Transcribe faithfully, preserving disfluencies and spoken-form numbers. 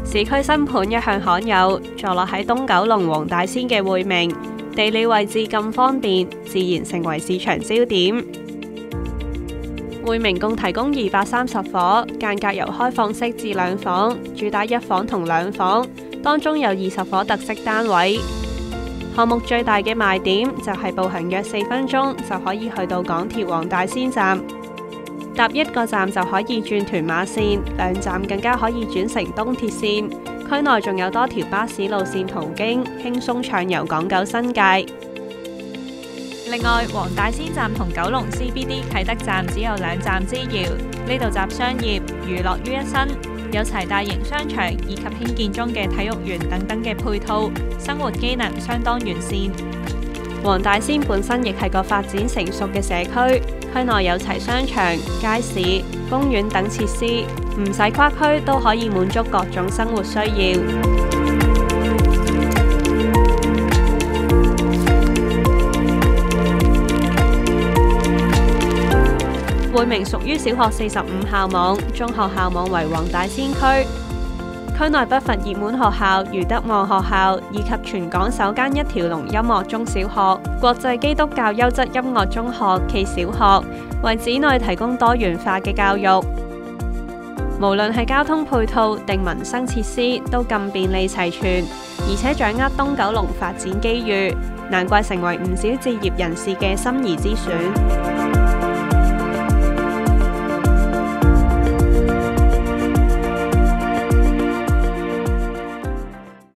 市區新盤一向罕有，坐落喺東九龍黃大仙嘅匯明，地理位置咁方便，自然成為市場焦點。匯明共提供二百三十伙，間隔由開放式至兩房，主打一房同兩房，當中有二十伙特色單位。項目最大嘅賣點就係步行約四分鐘就可以去到港鐵黃大仙站，搭一個站就可以轉屯馬線，兩站更加可以轉乘東鐵線。區內仲有多條巴士路線途經，輕鬆暢遊港九新界。 另外，黃大仙站同九龍 C B D 啟德站只有兩站之遙，呢度集商業、娛樂於一身，有齊大型商場以及興建中嘅體育園等等嘅配套，生活機能相當完善。 黃大仙本身亦係個發展成熟嘅社區，區內有齊商場、街市、公園等設施，唔使跨區都可以滿足各種生活需要。匯明屬於小學四十五校網，中學校網為黃大仙區。區內不乏熱門學校如德望學校，以及全港首間一條龍音樂中小學、國際基督教優質音樂中學暨小學，為子女提供多元化嘅教育。無論係交通配套定民生設施，都咁便利齊全，而且掌握東九龍發展機遇，難怪成為唔少置業人士嘅心儀之選。